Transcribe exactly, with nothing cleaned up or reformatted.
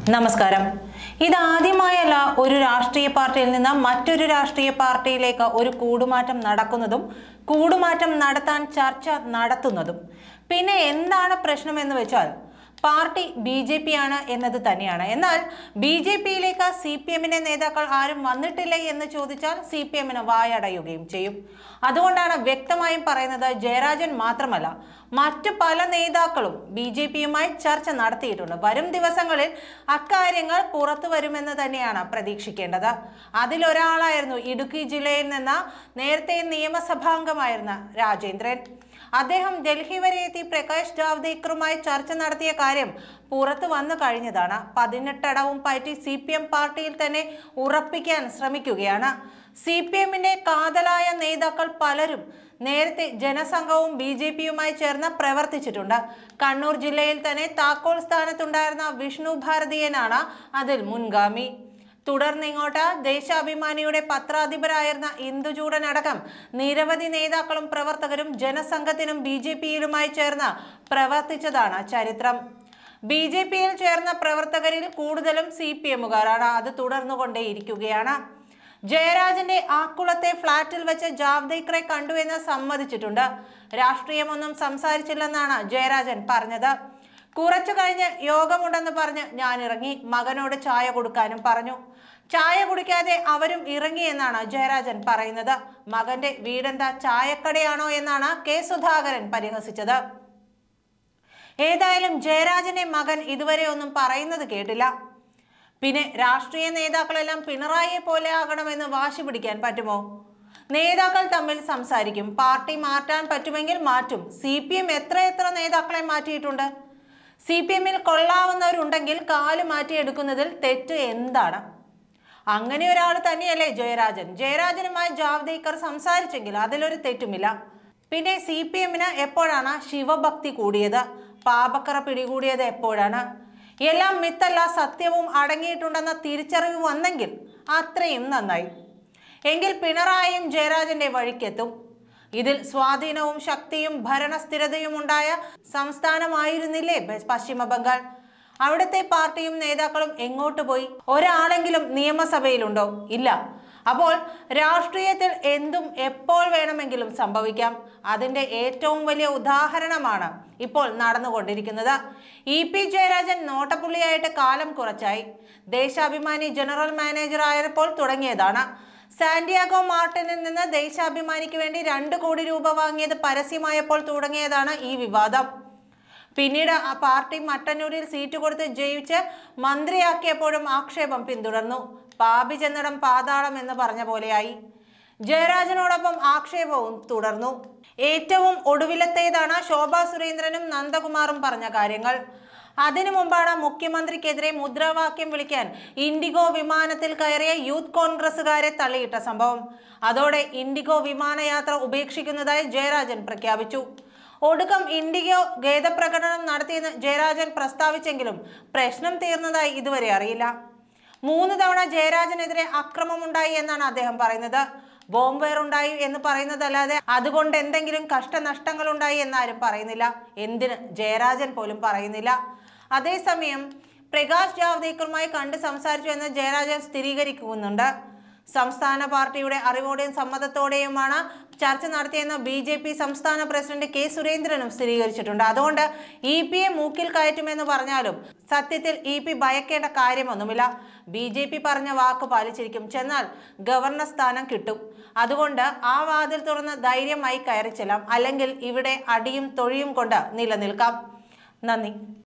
നമസ്കാരം. ഇതാദ്യമായല്ല ഒരു രാഷ്ട്രീയ പാർട്ടിയിൽ നിന്ന് മറ്റൊരു രാഷ്ട്രീയ പാർട്ടിയിലേക്ക് ഒരു കൂടുമാറ്റം നടക്കുന്നതും കൂടുമാറ്റം നടത്താൻ ചർച്ച നടത്തുന്നതും. പിന്നെ എന്താണ് പ്രശ്നമെന്ന് വെച്ചാൽ പാർട്ടി ബി ജെ പി ആണ് എന്നത് തന്നെയാണ്. എന്നാൽ ബി ജെ പിയിലേക്ക് സി പി എമ്മിന്റെ നേതാക്കൾ ആരും വന്നിട്ടില്ലേ എന്ന് ചോദിച്ചാൽ സി പി എമ്മിന് വായടയുകയും ചെയ്യും. അതുകൊണ്ടാണ് വ്യക്തമായും പറയുന്നത്, ജയരാജൻ മാത്രമല്ല മറ്റു പല നേതാക്കളും ബി ജെ പിയുമായി ചർച്ച നടത്തിയിട്ടുണ്ട്. വരും ദിവസങ്ങളിൽ അക്കാര്യങ്ങൾ പുറത്തു വരുമെന്ന് തന്നെയാണ് പ്രതീക്ഷിക്കേണ്ടത്. അതിലൊരാളായിരുന്നു ഇടുക്കി ജില്ലയിൽ നിന്ന് നേരത്തെ നിയമസഭാംഗമായിരുന്ന രാജേന്ദ്രൻ. അദ്ദേഹം ഡൽഹി വരെ എത്തി പ്രകാശ് ജാവ്ദേക്കറുമായി ചർച്ച നടത്തിയ കാര്യം പുറത്തു വന്നു കഴിഞ്ഞതാണ്. പതിനെട്ടടവും പറ്റി സി പി എം പാർട്ടിയിൽ തന്നെ ഉറപ്പിക്കാൻ ശ്രമിക്കുകയാണ്. സി പി എമ്മിന്റെ കാതലായ നേതാക്കൾ പലരും നേരത്തെ ജനസംഘവും ബി ജെ പിയുമായി ചേർന്ന് പ്രവർത്തിച്ചിട്ടുണ്ട്. കണ്ണൂർ ജില്ലയിൽ തന്നെ താക്കോൽ സ്ഥാനത്തുണ്ടായിരുന്ന വിഷ്ണു ഭാരതീയനാണ് അതിൽ മുൻഗാമി. തുടർന്നിങ്ങോട്ട് ദേശാഭിമാനിയുടെ പത്രാധിപരായിരുന്ന ഇന്ദുചൂടനടക്കം നിരവധി നേതാക്കളും പ്രവർത്തകരും ജനസംഘത്തിനും ബി ജെ പിയിലുമായി ചേർന്ന് പ്രവർത്തിച്ചതാണ് ചരിത്രം. ബി ജെ പിയിൽ ചേർന്ന പ്രവർത്തകരിൽ കൂടുതലും സി പി എമ്മുകാരാണ്. അത് തുടർന്നുകൊണ്ടേയിരിക്കുകയാണ്. ജയരാജന്റെ ആക്കുളത്തെ ഫ്ളാറ്റിൽ വെച്ച് ജാവ്ദേക്കറെ കണ്ടുവെന്ന് സമ്മതിച്ചിട്ടുണ്ട്. രാഷ്ട്രീയമൊന്നും സംസാരിച്ചില്ലെന്നാണ് ജയരാജൻ പറഞ്ഞത്. കുറച്ചു കഴിഞ്ഞ് യോഗമുണ്ടെന്ന് പറഞ്ഞ് ഞാൻ ഇറങ്ങി. മകനോട് ചായ കൊടുക്കാനും പറഞ്ഞു. ചായ കുടിക്കാതെ അവരും ഇറങ്ങി എന്നാണ് ജയരാജൻ പറയുന്നത്. മകന്റെ വീടെന്താ ചായക്കടയാണോ എന്നാണ് കെ സുധാകരൻ പരിഹസിച്ചത്. ഏതായാലും ജയരാജന്റെ മകൻ ഇതുവരെ ഒന്നും പറയുന്നത് കേട്ടില്ല. പിന്നെ രാഷ്ട്രീയ നേതാക്കളെല്ലാം പിണറായിയെ പോലെ ആകണമെന്ന് വാശി പിടിക്കാൻ പറ്റുമോ? നേതാക്കൾ തമ്മിൽ സംസാരിക്കും. പാർട്ടി മാറ്റാൻ പറ്റുമെങ്കിൽ മാറ്റും. സി പി എം എത്ര എത്ര നേതാക്കളെ മാറ്റിയിട്ടുണ്ട്. സി പി എമ്മിൽ കൊള്ളാവുന്നവരുണ്ടെങ്കിൽ കാല് മാറ്റിയെടുക്കുന്നതിൽ തെറ്റ് എന്താണ്? അങ്ങനെ ഒരാൾ തന്നെയല്ലേ ജയരാജൻ. ജയരാജനുമായി ജാവ്ദേക്കർ സംസാരിച്ചെങ്കിൽ അതിലൊരു തെറ്റുമില്ല. പിന്നെ സി പി എമ്മിന് എപ്പോഴാണ് ശിവഭക്തി കൂടിയത്? പാപക്കറ പിടികൂടിയത് എപ്പോഴാണ്? എല്ലാം മിത്തല്ല, സത്യവും അടങ്ങിയിട്ടുണ്ടെന്ന തിരിച്ചറിവ് വന്നെങ്കിൽ അത്രയും നന്നായി. എങ്കിൽ പിണറായിയും ജയരാജന്റെ വഴിക്കെത്തും. ഇതിൽ സ്വാധീനവും ശക്തിയും ഭരണസ്ഥിരതയും ഉണ്ടായ സംസ്ഥാനമായിരുന്നില്ലേ പശ്ചിമ ബംഗാൾ? അവിടുത്തെ പാർട്ടിയും നേതാക്കളും എങ്ങോട്ട് പോയി? ഒരാളെങ്കിലും നിയമസഭയിലുണ്ടോ? ഇല്ല. അപ്പോൾ രാഷ്ട്രീയത്തിൽ എന്തും എപ്പോൾ വേണമെങ്കിലും സംഭവിക്കാം. അതിന്റെ ഏറ്റവും വലിയ ഉദാഹരണമാണ് ഇപ്പോൾ നടന്നുകൊണ്ടിരിക്കുന്നത്. ഇ പി ജയരാജൻ നോട്ടപ്പുള്ളിയായിട്ട് കാലം കുറച്ചായി. ദേശാഭിമാനി ജനറൽ മാനേജർ ആയപ്പോൾ തുടങ്ങിയതാണ്. സാന്റിയാഗോ മാർട്ടിനിൽ നിന്ന് ദേശാഭിമാനിക്ക് വേണ്ടി രണ്ട് കോടി രൂപ വാങ്ങിയത് പരസ്യമായപ്പോൾ തുടങ്ങിയതാണ് ഈ വിവാദം. പിന്നീട് ആ പാർട്ടി മട്ടന്നൂരിൽ സീറ്റ് കൊടുത്ത് ജയിച്ച് മന്ത്രിയാക്കിയപ്പോഴും ആക്ഷേപം പിന്തുടർന്നു. പാപി ചെന്നിടം പാതാളം എന്ന് പറഞ്ഞ പോലെയായി. ജയരാജനോടൊപ്പം ആക്ഷേപവും തുടർന്നു. ഏറ്റവും ഒടുവിലത്തേതാണ് ശോഭാ സുരേന്ദ്രനും നന്ദകുമാറും പറഞ്ഞ കാര്യങ്ങൾ. അതിനു മുമ്പാണ് മുഖ്യമന്ത്രിക്കെതിരെ മുദ്രാവാക്യം വിളിക്കാൻ ഇൻഡിഗോ വിമാനത്തിൽ കയറിയ യൂത്ത് കോൺഗ്രസുകാരെ തള്ളിയിട്ട സംഭവം. അതോടെ ഇൻഡിഗോ വിമാനയാത്ര ഉപേക്ഷിക്കുന്നതായി ജയരാജൻ പ്രഖ്യാപിച്ചു. ഒടുക്കം ഇൻഡിഗോ ഖേദപ്രകടനം നടത്തിയെന്ന് ജയരാജൻ പ്രസ്താവിച്ചെങ്കിലും പ്രശ്നം തീർന്നതായി ഇതുവരെ അറിയില്ല. മൂന്ന് തവണ ജയരാജനെതിരെ അക്രമമുണ്ടായി എന്നാണ് അദ്ദേഹം പറയുന്നത്. ബോംബേർ ഉണ്ടായി എന്ന് പറയുന്നതല്ലാതെ അതുകൊണ്ട് എന്തെങ്കിലും കഷ്ടനഷ്ടങ്ങൾ ഉണ്ടായി എന്നാരും പറയുന്നില്ല. എന്തിന് ജയരാജൻ പോലും പറയുന്നില്ല. അതേസമയം പ്രകാശ് ജാവ്ദേക്കറുമായി കണ്ട് സംസാരിച്ചു എന്ന് ജയരാജൻ സ്ഥിരീകരിക്കുന്നുണ്ട്. സംസ്ഥാന പാർട്ടിയുടെ അറിവോടെയും സമ്മതത്തോടെയുമാണ് ചർച്ച നടത്തിയെന്ന് ബി ജെ പി സംസ്ഥാന പ്രസിഡന്റ് കെ സുരേന്ദ്രനും സ്ഥിരീകരിച്ചിട്ടുണ്ട്. അതുകൊണ്ട് ഇ പിയെ മൂക്കിൽ കയറ്റുമെന്ന് പറഞ്ഞാലും സത്യത്തിൽ ഇ പി ഭയക്കേണ്ട കാര്യമൊന്നുമില്ല. ബി ജെ പി പറഞ്ഞ വാക്ക് പാലിച്ചിരിക്കും. ചെന്നാൽ ഗവർണർ സ്ഥാനം കിട്ടും. അതുകൊണ്ട് ആ വാതിൽ തുറന്ന് ധൈര്യമായി കയറി ചെല്ലാം. അല്ലെങ്കിൽ ഇവിടെ അടിയും തൊഴിയും കൊണ്ട് നിലനിൽക്കാം. നന്ദി.